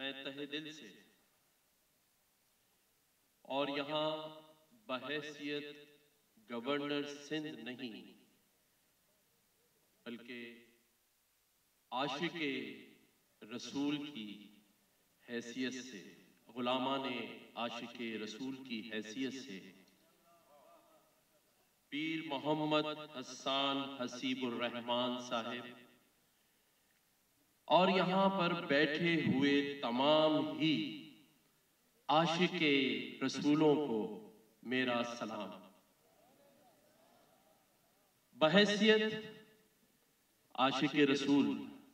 میں تہہ دل سے اور یہاں بحیثیت گورنر سندھ نہیں بلکہ عاشق رسول کی حیثیت سے، غلامان عاشق رسول کی حیثیت سے پیر محمد حسان حسیب الرحمان صاحب اور یہاں پر بیٹھے ہوئے تمام ہی عاشق رسولوں کو میرا سلام۔ بحیثیت عاشق رسول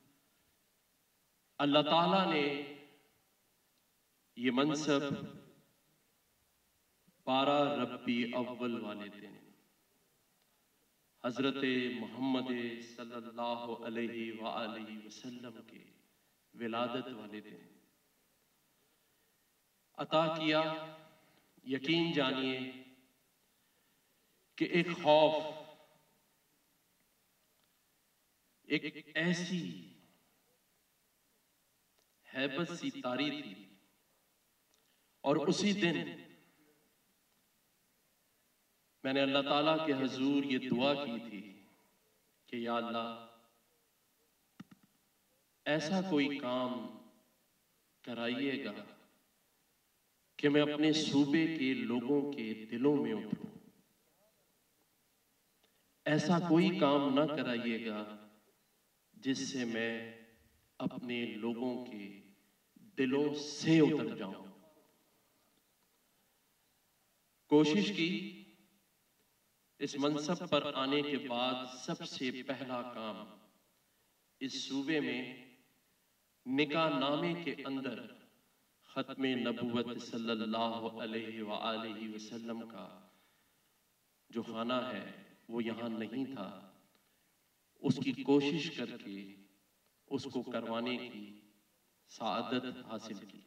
اللہ تعالیٰ نے یہ منصب 12 ربیع اول والے دن حضرت محمد صلی اللہ علیہ وآلہ وسلم کے ولادت والے دن عطا کیا۔ یقین جانیے کہ ایک خوف، ایک ایسی ہیبت سی طاری تھی، اور اسی دن میں نے اللہ تعالیٰ کے حضور یہ دعا کی تھی کہ یا اللہ ایسا کوئی کام کرائیے گا کہ میں اپنے صوبے کے لوگوں کے دلوں میں اتروں، ایسا کوئی کام نہ کرائیے گا جس سے میں اپنے لوگوں کے دلوں سے اتر جاؤں۔ کوشش کی، اس منصب پر آنے کے بعد سب سے پہلا کام اس صوبے میں نکاح نامے کے اندر ختم نبوت صلی اللہ علیہ وآلہ وسلم کا جو خانہ ہے وہ یہاں نہیں تھا، اس کی کوشش کر کے اس کو کروانے کی سعادت حاصل کی۔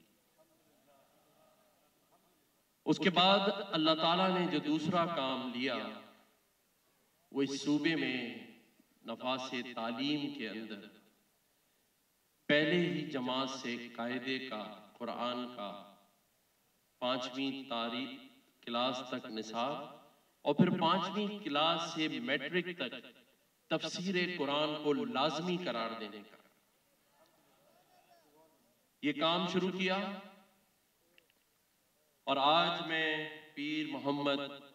اس کے بعد اللہ تعالیٰ نے جو دوسرا کام لیا وہ اس صوبے میں نفاذ تعلیم کے اندر پہلے ہی جماعت سے قاعدے کا، قرآن کا 5ویں تاریخ کلاس تک نصاب اور پھر 5ویں کلاس سے میٹرک تک تفسیر قرآن کو لازمی قرار دینے کا یہ کام شروع کیا۔ اور آج میں پیر محمد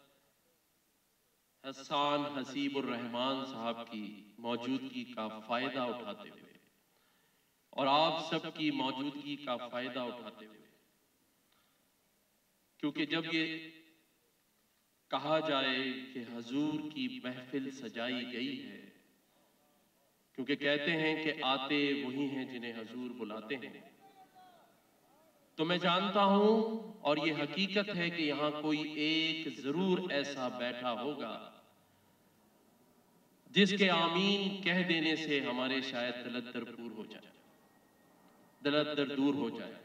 حسان حسیب الرحمان صاحب کی موجودگی کا فائدہ اٹھاتے ہوئے اور آپ سب کی موجودگی کا فائدہ اٹھاتے ہوئے، کیونکہ جب یہ کہا جائے کہ حضور کی محفل سجائی گئی ہے، کیونکہ کہتے ہیں کہ آتے وہی ہیں جنہیں حضور بلاتے ہیں، تو میں جانتا ہوں اور یہ حقیقت ہے کہ یہاں کوئی ایک ضرور ایسا بیٹھا ہوگا جس کے آمین کہہ دینے سے ہمارے شاید دلت دور ہو جائے، دلت دور ہو جائے۔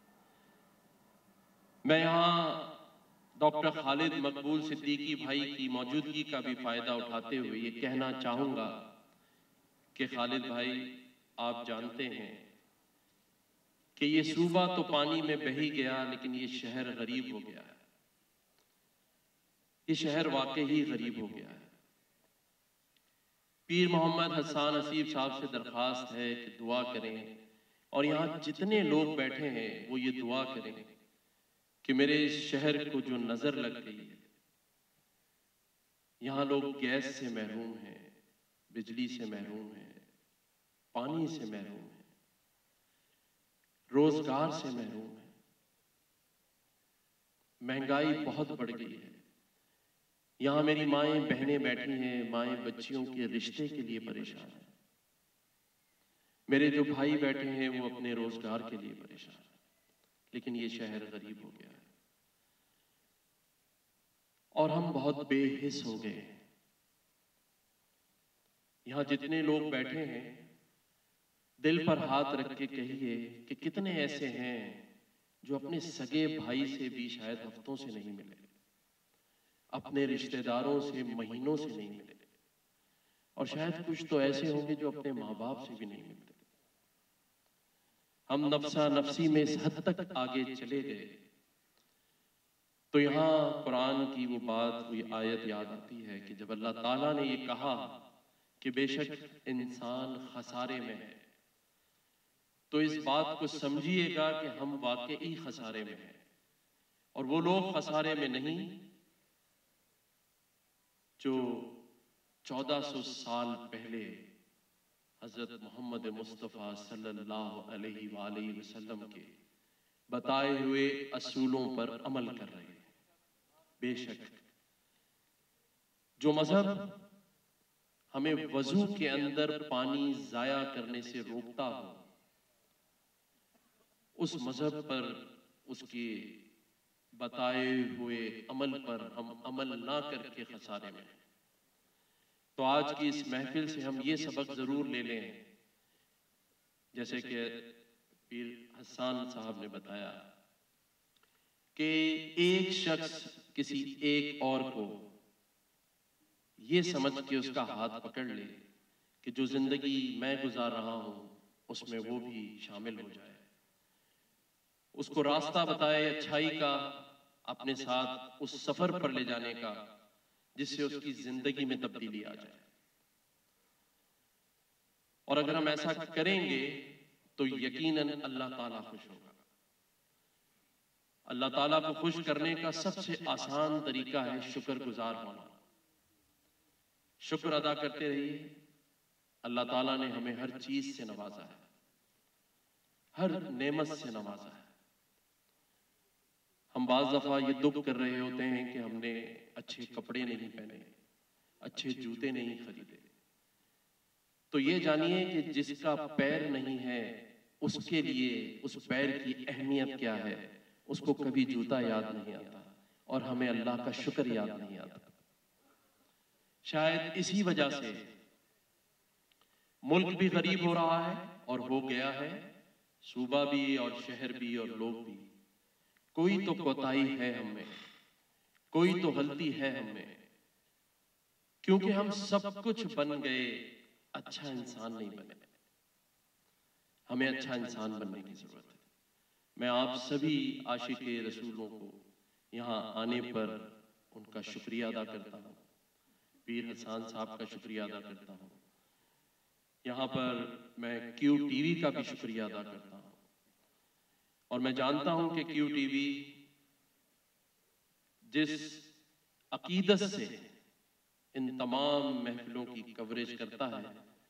میں یہاں ڈاکٹر خالد مقبول صدیقی بھائی کی موجودگی کا بھی فائدہ اٹھاتے ہوئے یہ کہنا چاہوں گا کہ خالد بھائی، آپ جانتے ہیں کہ یہ صوبہ تو پانی میں بہی گیا لیکن یہ شہر غریب ہو گیا ہے، یہ شہر واقعی غریب ہو گیا ہے۔ پیر محمد حسان حسیب صاحب سے درخواست ہے کہ دعا کریں، اور یہاں جتنے لوگ بیٹھے ہیں وہ یہ دعا کریں کہ میرے شہر کو جو نظر لگ گئی ہے، یہاں لوگ گیس سے محروم ہیں، بجلی سے محروم ہیں، پانی سے محروم ہیں، روزگار سے محروم ہیں، مہنگائی بہت بڑھ گئی ہے۔ یہاں میری مائیں بہنیں بیٹھی ہیں، مائیں بچیوں کے رشتے کے لیے پریشان ہیں، میرے جو بھائی بیٹھے ہیں وہ اپنے روزگار کے لیے پریشان ہیں، لیکن یہ شہر غریب ہو گیا ہے اور ہم بہت بے حس ہو گئے ہیں۔ یہاں جتنے لوگ بیٹھے ہیں دل پر ہاتھ رکھ کے کہیے کہ کتنے ایسے ہیں جو اپنے سگے بھائی سے بھی شاید ہفتوں سے نہیں ملے، اپنے رشتہ داروں سے مہینوں سے نہیں ملے، اور شاید کچھ تو ایسے ہوں گے جو اپنے ماں باپ سے بھی نہیں ملتے۔ ہم نفسا نفسی میں اس حد تک آگے چلے گئے تو یہاں قرآن کی وہ بات، وہ آیت یاد آتی ہے کہ جب اللہ تعالیٰ نے یہ کہا کہ بے شک انسان خسارے میں ہے، تو اس بات کو سمجھیے گا کہ ہم واقعی خسارے میں ہیں، اور وہ لوگ خسارے میں نہیں جو 1400 سال پہلے حضرت محمد مصطفیٰ صلی اللہ علیہ وآلہ وسلم کے بتائے ہوئے اصولوں پر عمل کر رہے ہیں۔ بے شک جو مذہب ہمیں وضو کے اندر پانی ضائع کرنے سے روکتا ہو، اس مذہب پر، اس کے بتائے ہوئے عمل پر ہم عمل نہ کر کے خسارے میں ہیں۔ تو آج کی اس محفل سے ہم یہ سبق ضرور لے لیں، جیسے کہ پیر حسان صاحب نے بتایا کہ ایک شخص کسی ایک اور کو یہ سمجھ کے اس کا ہاتھ پکڑ لے کہ جو زندگی میں گزار رہا ہوں اس میں وہ بھی شامل ہو جائے، اس کو راستہ بتائے اچھائی کا، اپنے ساتھ اس سفر پر لے جانے کا جس سے اس کی زندگی میں تبدیلی آ جائے۔ اور اگر ہم ایسا کریں گے تو یقیناً اللہ تعالیٰ خوش ہوگا۔ اللہ تعالیٰ کو خوش کرنے کا سب سے آسان طریقہ ہے شکر گزار ہونا۔ شکر ادا کرتے رہیے۔ اللہ تعالیٰ نے ہمیں ہر چیز سے نوازا ہے، ہر نعمت سے نوازا ہے۔ ہم بعض دفعہ یہ دکھ کر رہے ہوتے ہیں کہ ہم نے اچھے کپڑے نہیں پہنے، اچھے جوتے نہیں خریدے، تو یہ جانیے کہ جس کا پیر نہیں ہے اس کے لیے اس پیر کی اہمیت کیا ہے۔ اس کو کبھی جوتا یاد نہیں آتا اور ہمیں اللہ کا شکر یاد نہیں آتا۔ شاید اسی وجہ سے ملک بھی غریب ہو رہا ہے اور ہو گیا ہے، صوبہ بھی اور شہر بھی اور لوگ بھی۔ کوئی تو کوتاہی ہے ہم میں، کوئی تو غلطی ہے ہم میں، کیونکہ ہم سب کچھ بن گئے، اچھا انسان نہیں بنے۔ ہمیں اچھا انسان بننے کی ضرورت ہے۔ میں آپ سبھی عاشق رسولوں کو یہاں آنے پر ان کا شکریہ ادا کرتا ہوں، پیر حسان صاحب کا شکریہ ادا کرتا ہوں، یہاں پر میں کیو ٹی وی کا بھی شکریہ ادا کرتا ہوں، اور میں جانتا ہوں کہ کیو ٹی وی جس عقیدت سے ان تمام محفلوں کی کوریج کرتا ہے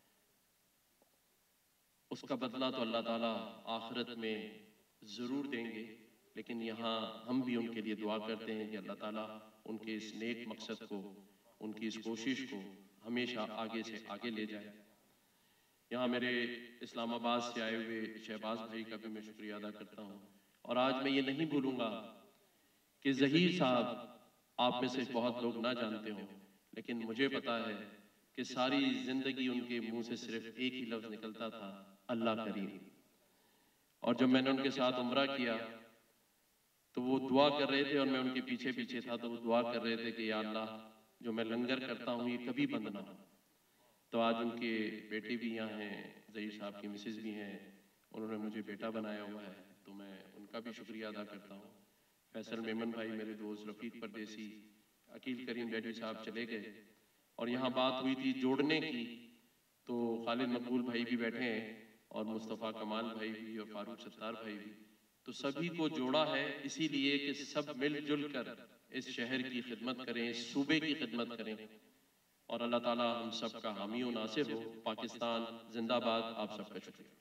اس کا بدلہ تو اللہ تعالیٰ آخرت میں ضرور دیں گے، لیکن یہاں ہم بھی ان کے لیے دعا کرتے ہیں کہ اللہ تعالیٰ ان کے اس نیک مقصد کو، ان کی اس کوشش کو ہمیشہ آگے سے آگے لے جائے۔ یہاں میرے اسلام آباد سے آئے ہوئے شہباز بھائی کا بھی میں شکریہ ادا کرتا ہوں، اور آج میں یہ نہیں بھولوں گا کہ ظہیر صاحب آپ میں سے بہت لوگ نہ جانتے ہوں، لیکن مجھے پتا ہے کہ ساری زندگی ان کے منہ سے صرف ایک ہی لفظ نکلتا تھا، اللہ کریم۔ اور جب میں نے ان کے ساتھ عمرہ کیا تو وہ دعا کر رہے تھے اور میں ان کے پیچھے پیچھے تھا، تو وہ دعا کر رہے تھے کہ یا اللہ جو میں لنگر کرتا ہوں یہ کبھی بند نہ ہو۔ تو آج ان کے بیٹے بھی یہاں ہیں، ظہیر صاحب کی مسز بھی ہیں، انہوں نے مجھے بیٹا بنایا ہوا ہے، تو میں ان کا بھی شکریہ ادا کرتا ہوں۔ فیصل میمن بھائی، میرے دوست رفیق پردیسی، عقیل کریم ڈیڈی صاحب چلے گئے، اور یہاں بات ہوئی تھی جوڑنے کی، تو خالد مقبول بھائی بھی بیٹھے ہیں اور مصطفیٰ کمال بھائی بھی اور فاروق ستار بھائی بھی، تو سبھی کو جوڑا ہے اسی لیے کہ سب مل جل کر اس شہر کی خدمت کریں، اس صوبے کی خدمت کریں، اور اللہ تعالیٰ ہم سب کا حامی و ناصر ہو۔ پاکستان زندہ باد۔ آپ سب کا شکریہ۔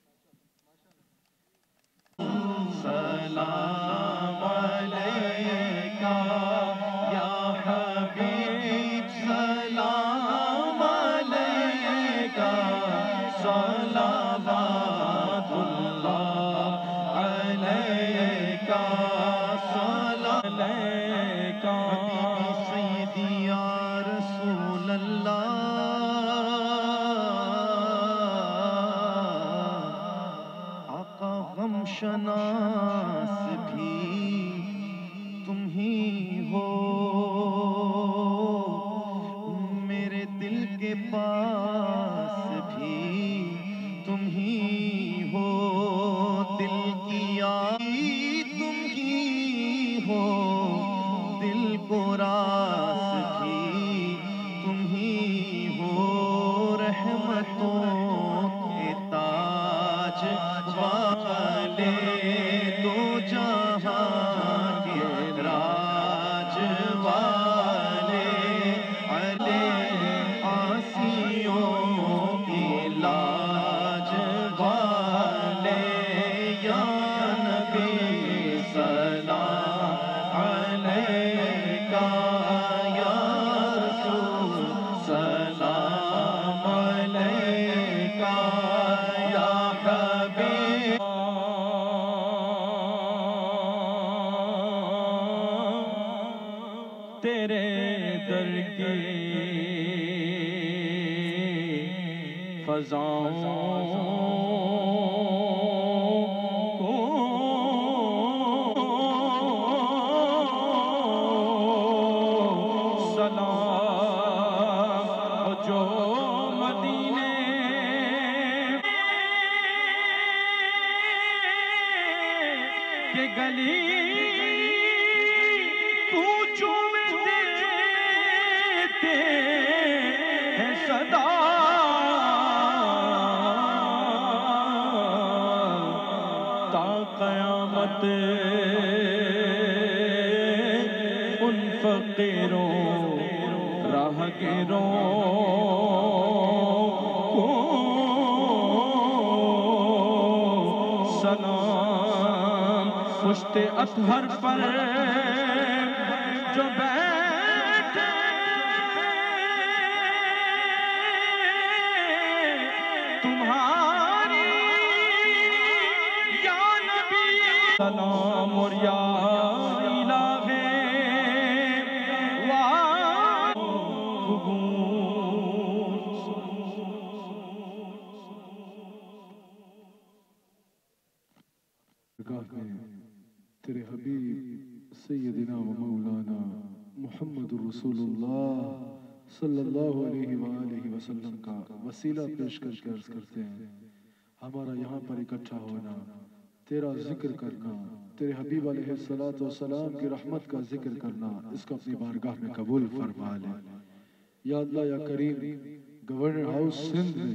سلام علیکہ یا حبیب، سلام علیکہ، صلوات اللہ علیکہ، سلام علیکہ، حبیبی سیدی یا رسول اللہ، آقا غم شناس بھی تم ہی ہو، میرے دل کے پاس بھی تم ہی ہو، دل تیرے در کی فضاؤں کو سلام جو مدینے کے گلی کوچوں میں دیتے ہیں صدا تا قیامت ان فقیروں راہگیروں کو سلام پشت اطہر پر جو بیٹھے تمہاری یا نبی سلام اور یا الہ تیرے حبیب سیدنا و مولانا محمد رسول اللہ صلی اللہ علیہ وآلہ وسلم کا وسیلہ پیش کر کے عرض کرتے ہیں ہمارا یہاں پر اکٹھا ہونا، تیرا ذکر کرنا، تیرے حبیب علیہ السلام کی رحمت کا ذکر کرنا، اس کو اپنی بارگاہ میں قبول فرما لے۔ یا اللہ یا کریم، گورنر ہاؤس سندھ میں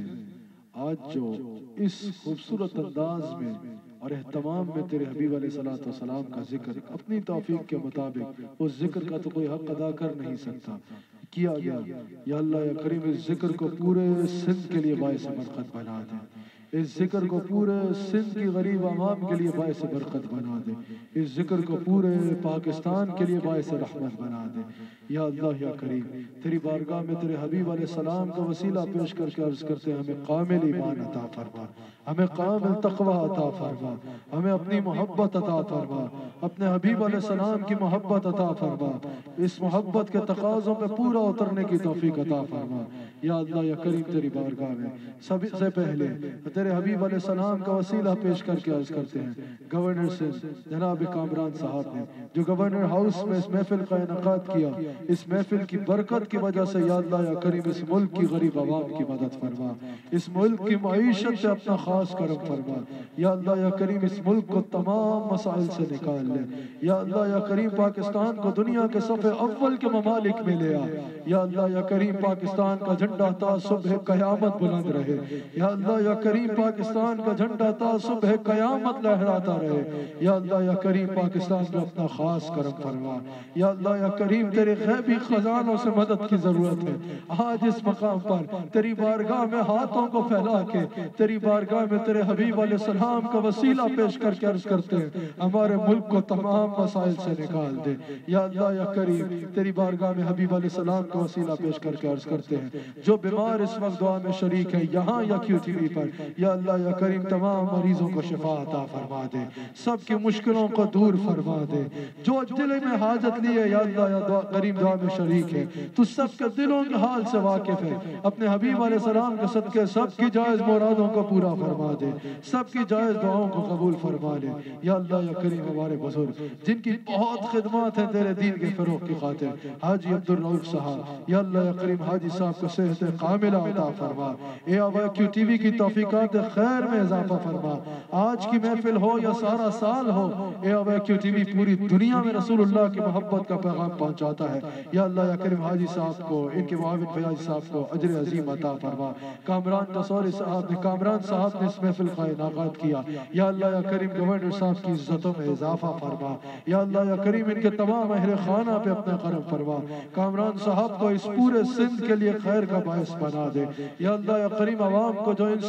آج جو اس خوبصورت انداز میں اور اہتمام میں تیرے حبیب علیہ السلام کا ذکر اپنی توفیق کے مطابق، اس ذکر کا تو کوئی حق ادا کر نہیں سکتا، کیا گیا۔ یا اللہ یا کریم، اس ذکر کو پورے سندھ کے لیے باعث برکت بنا دے، اس ذکر کو پورے سندھ کی غریب عوام کے لیے باعث برکت بنا دے، اس ذکر کو پورے پاکستان کے لیے باعث رحمت بنا دے۔ یا اللہ یا کریم، تیری بارگاہ میں تیرے حبیب علیہ السلام کا وسیلہ پیش کر کے عرض کرتے ہیں، ہمیں کامل ایمان عطا فرما، ہمیں کامل تقوی عطا فرما، ہمیں اپنی محبت عطا فرما، اپنے حبیب علیہ السلام کی محبت عطا فرما، اس محبت کے تقاضوں پہ پورا اترنے کی توفیق عطا فرما۔ یا اللہ یا کریم، تیری بارگاہ میں سب سے پہلے تیرے حبیب علیہ السلام کا وسیلہ پیش کر کے عرض کرتے ہیں، گورنر سے جناب کامران صاحب نے جو گورنر ہاؤس میں اس محفل کا انعقاد کیا، اس محفل کی برکت کی وجہ سے یا اللہ یا کریم اس ملک کی غریب عوام کی مدد فرما، اس ملک کی معیشت سے اپنا خاص کرم فرما۔ یا اللہ یا کریم، اس ملک کو تمام مسائل سے نکال لے۔ یا اللہ یا کریم، پاکستان کو دنیا کے صف اول کے ممالک میں لے آ۔ یا اللہ یا کریم، پاکستان کا جھنڈا تا صبح قیامت بلند رہے۔ یا اللہ یا کریم، پاکستان کا جھنڈا تا صبح قیامت لہراتا رہے۔ یا اللہ یا کریم، پاکستان میں اپنا خاص کرم فرما۔ یا اللہ یا کریم، تیرے غیبی خزانوں سے مدد کی ضرورت ہے۔ آج اس مقام پر تیری بارگاہ میں ہاتھوں کو پھیلا کے تیری بارگاہ میں تیرے حبیب علیہ السلام کا وسیلہ پیش کر کے عرض کرتے ہیں، ہمارے ملک کو تمام مسائل سے نکال دے۔ یا اللہ یا کریم، تیری بارگاہ میں حبیب علیہ السلام کا وسیلہ پیش کر کے عرض کرتے ہیں، جو بیمار اس وقت دعا میں شریک ہے یہاں یا کیو ٹی وی پر، یا اللہ یا کریم تمام مریضوں کو شفا عطا فرما دے، سب کی مشکلوں کو دور فرما دے۔ جو دل میں حاجت لی ہے یا اللہ یا کریم دعا میں شریک ہے، تو سب کے دلوں کے حال سے واقف ہے، اپنے حبیب علیہ السلام کے صدقے سب کی جائز مرادوں کو پورا فرما دے، سب کی جائز دعاؤں کو قبول فرما لے۔ یا اللہ یا کریم، ہمارے بزرگ جن کی بہت خدمات ہیں تیرے دین کے فروغ کی خاطر، حاجی عبدالرؤف صاحب، یا اللہ یا کریم حاجی صاحب کو صحت کاملہ عطا فرما، اے آبا کیو ٹی وی کی توفیقات خیر میں اضافہ فرما۔ آج کی محفل ہو یا سارا سال ہو، اے آبا کیو ٹی وی پوری دنیا میں رسول اللہ کی محبت کا پیغام پہنچاتا ہے۔ یا اللہ یا کریم، حاجی صاحب کو، ان کے معاون فیاض صاحب کو اجر عظیم عطا فرما۔ کامران تصوری صاحب نے، کامران صاحب نے اس محفل کا انعقاد کیا، یا اللہ یا کریم گورنر صاحب کی عزتوں میں اضافہ فرما۔ یا اللہ یا کریم، ان کے تمام اہل خانہ پہ اپنا کرم فرما۔ کامران صاحب کو اس پورے سندھ کے لیے خیر کا باعث بنا دے۔ یا اللہ یا کریم، عوام کو جو ان سے امید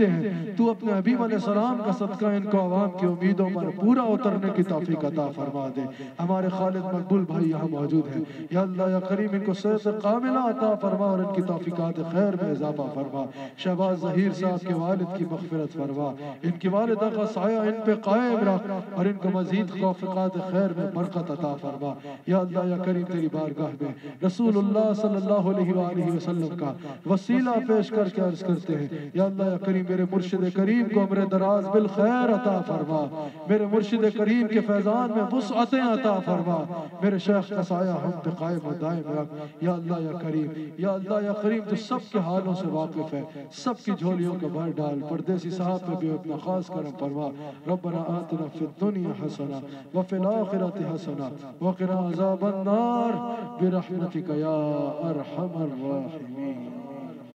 امیدیں ہیں، تو اپنے حبیب علیہ السلام کا صدقہ ان کو عوام کی امیدوں پر پورا اترنے کی توفیق عطا فرما دے۔ ہمارے خالد مقبول بھائی یہاں موجود ہیں، یا اللہ یا کریم ان کو صحت کاملہ عطا فرما اور ان کی توفیقات خیر میں اضافہ فرما۔ شہباز ظہیر صاحب کے والد کی مغفرت فرما، ان کی والدہ کا سایہ ان پہ قائم رکھ اور ان کو مزید توفیقات خیر میں برکت عطا فرما۔ یا اللہ یا کریم تیری بارگاہ میں رسول اللہ صلی اللہ علیہ وآلہ وسلم کا وسیلہ پیش کر کے عرض کرتے ہیں، یا اللہ یا کریم میرے مرشد کریم کو عمر دراز بالخیر عطا فرما، میرے مرشد کریم کے فیضان میں وسعتیں عطا فرما، میرے شیخ کا سایہ ہم پہ قائم و دائم رکھ۔ یا اللہ یا کریم، یا اللہ یا کریم تو سب کے حالوں سے واقف ہے، سب کی جھولیوں کو بھر ڈال، پردیسی صاحب پہ بھی اپنا خاص کرم فرما۔ ربنا آتنا فی الدنیا حسنہ وفی الآخرۃ حسنہ وقنا عذاب النار برحمتک یا ارحم الراحمین۔